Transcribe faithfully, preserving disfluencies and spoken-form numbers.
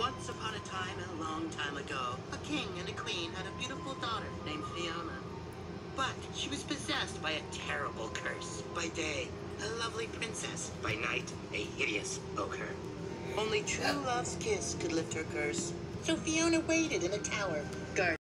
Once upon a time, a long time ago, a king and a queen had a beautiful daughter named Fiona. But she was possessed by a terrible curse. By day, a lovely princess. By night, a hideous ogre. Only true love's kiss could lift her curse. So Fiona waited in a tower, guarded